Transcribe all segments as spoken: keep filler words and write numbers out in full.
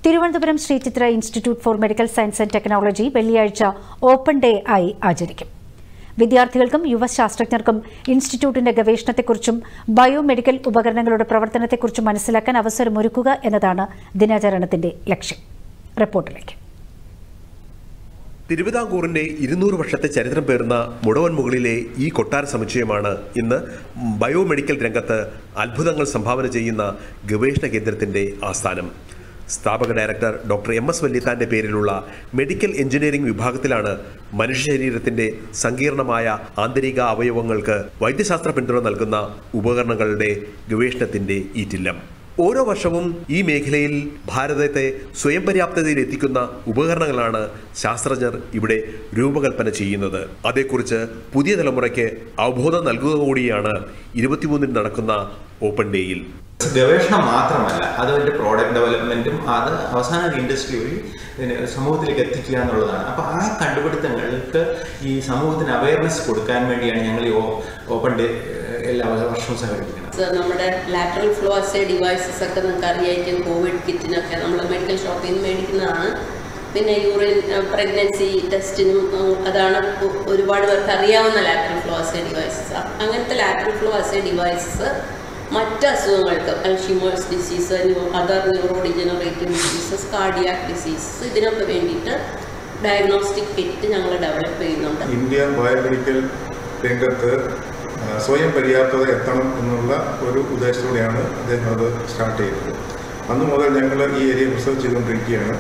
Thiruvananthapuram Sree Chitra institute for medical science and technology വെള്ളിയാഴ്ച open day ആയി ആചരിക്കും. വിദ്യാർത്ഥികൾക്കും യുവശാസ്ത്രജ്ഞർക്കും ഇൻസ്റ്റിറ്റ്യൂട്ടിന്റെ ഗവേഷണത്തെക്കുറിച്ചും ബയോമെഡിക്കൽ ഉപകരണങ്ങളുടെ പ്രവർത്തനത്തെക്കുറിച്ചും മനസ്സിലാക്കാൻ അവസരമൊരുക്കുക എന്നതാണ് ദിനാചരണത്തിന്റെ ലക്ഷ്യം. റിപ്പോർട്ടിലേക്ക്. തിരുവിതാംകൂറിന്റെ ഇരുന്നൂറ് വർഷത്തെ ചരിത്രം പേർന്ന മുടവൻ മുകളിലെ ഈ കൊട്ടാര സമുച്ചയമാണ് ഇന്ന് ബയോമെഡിക്കൽ രംഗത്ത് അത്ഭുതങ്ങൾ സംഭാവന ചെയ്യുന്ന ഗവേഷണ കേന്ദ്രത്തിന്റെ ആസ്ഥാനം. സ്ഥാപക ഡയറക്ടർ ഡോക്ടർ എം എസ് വല്യത്താന്റെ പേരിലുള്ള മെഡിക്കൽ എഞ്ചിനീയറിംഗ് വിഭാഗത്തിലാണ് മനുഷ്യ ശരീരത്തിന്റെ സങ്കീർണമായ ആന്തരിക അവയവങ്ങൾക്ക് വൈദ്യശാസ്ത്ര പിന്തുണ നൽകുന്ന ഉപകരണങ്ങളുടെ ഗവേഷണത്തിന്റെ ഈറ്റില്ലം. ഓരോ വർഷവും ഈ മേഖലയിൽ ഭാരതത്തെ സ്വയം പര്യാപ്തതയിൽ എത്തിക്കുന്ന ഉപകരണങ്ങളാണ് ശാസ്ത്രജ്ഞർ ഇവിടെ രൂപകൽപ്പന ചെയ്യുന്നത്. അതേക്കുറിച്ച് പുതിയ തലമുറയ്ക്ക് അവബോധം നൽകുക കൂടിയാണ് ഇരുപത്തിമൂന്നിന് നടക്കുന്ന ഓപ്പൺ ഡേയിൽ. ഗവേഷണം മാത്രമല്ല, അതിൻ്റെ പ്രോഡക്റ്റ് ഡെവലപ്മെൻറ്റും അത് അവസാന ഇൻഡസ്ട്രി വഴി സമൂഹത്തിലേക്ക് എത്തിക്കുക എന്നുള്ളതാണ്. അപ്പോൾ ആ കണ്ടുപിടുത്തങ്ങൾക്ക് ഈ സമൂഹത്തിന് അവയർനെസ് കൊടുക്കാൻ വേണ്ടിയാണ് ഞങ്ങൾ ഈ ഓപ്പൺ ഡേ എല്ലാ വർഷവും സംഘടിപ്പിക്കുന്നത്. നമ്മുടെ ലാറ്ററൽ ഫ്ലോ അസേ ഡിവൈസസ് ഒക്കെ നിങ്ങൾക്ക് അറിയായിരിക്കും. കോവിഡ് കിറ്റിനൊക്കെ നമ്മൾ മെഡിക്കൽ ഷോപ്പിൽ നിന്ന് മേടിക്കുന്നതാണ്. പിന്നെ യൂറിൻ പ്രഗ്നൻസി ടെസ്റ്റിനും അതാണ് ഒരുപാട് പേർക്ക് അറിയാവുന്ന ലാറ്ററൽ ഫ്ലോ അസേ ഡിവൈസസ്. അങ്ങനത്തെ ലാറ്ററൽ ഫ്ലോ അസേ ഡിവൈസസ് മറ്റ് അസുഖങ്ങൾക്ക്, Alzheimer's disease, other neurodegenerative diseases, cardiac diseases, ഇതിനൊക്കെ വേണ്ടിയിട്ട് ഡയഗ്നോസ്റ്റിക് കിറ്റ് ഞങ്ങൾ ഡെവലപ്പ് ചെയ്യുന്നുണ്ട്. ഇന്ത്യ ബയോമെഡിക്കൽ രംഗത്ത് സ്വയം പര്യാപ്തത എത്തണം എന്നുള്ള ഒരു ഉദ്ദേശത്തോടെയാണ് അദ്ദേഹം അത് സ്റ്റാർട്ട് ചെയ്തത്. അന്ന് മുതൽ ഞങ്ങൾ ഈ ഏരിയ റിസർച്ച് ചെയ്തുകൊണ്ടിരിക്കുകയാണ്.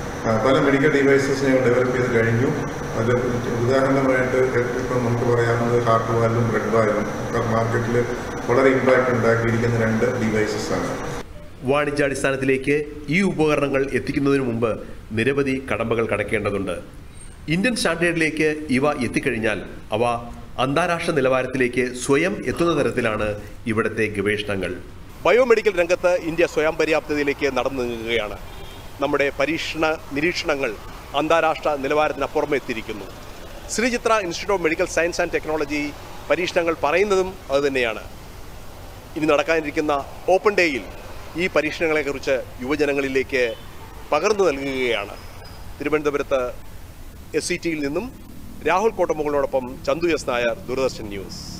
പല മെഡിക്കൽ ഡിവൈസസ് ഞങ്ങൾ ഡെവലപ്പ് ചെയ്ത് കഴിഞ്ഞു. അത് ഉദാഹരണമായിട്ട് ഇപ്പം നമുക്ക് പറയാവുന്നത് ഹാർട്ട് വാൽവും ബ്ലഡ് വാൽവും മാർക്കറ്റിൽ വളരെ ഇമ്പാക്റ്റ് ഉണ്ടാക്കിയിരിക്കുന്ന രണ്ട് ഡിവൈസസ് ആണ്. വാണിജ്യാടിസ്ഥാനത്തിലേക്ക് ഈ ഉപകരണങ്ങൾ എത്തിക്കുന്നതിന് മുമ്പ് നിരവധി കടമ്പകൾ കടക്കേണ്ടതുണ്ട്. ഇന്ത്യൻ സ്റ്റാൻഡേർഡിലേക്ക് ഇവ എത്തിക്കഴിഞ്ഞാൽ അവ അന്താരാഷ്ട്ര നിലവാരത്തിലേക്ക് സ്വയം എത്തുന്ന തരത്തിലാണ് ഇവിടുത്തെ ഗവേഷണങ്ങൾ. ബയോമെഡിക്കൽ രംഗത്ത് ഇന്ത്യ സ്വയം പര്യാപ്തതയിലേക്ക് നടന്നു നീങ്ങുകയാണ്. നമ്മുടെ പരീക്ഷണ നിരീക്ഷണങ്ങൾ അന്താരാഷ്ട്ര നിലവാരത്തിനപ്പുറമെ എത്തിയിരിക്കുന്നു. Sree Chitra institute of medical science and technology പരീക്ഷണങ്ങൾ പറയുന്നതും അതുതന്നെയാണ്. ഇനി നടക്കാനിരിക്കുന്ന ഓപ്പൺ ഡേയിൽ ഈ പരീക്ഷണങ്ങളെക്കുറിച്ച് യുവജനങ്ങളിലേക്ക് പകർന്നു നൽകുകയാണ്. തിരുവനന്തപുരത്ത് എസ് സി ടിയിൽ നിന്നും രാഹുൽ കോട്ടമുകളോടൊപ്പം ചന്തു എസ് നായർ, ദൂരദർശൻ ന്യൂസ്.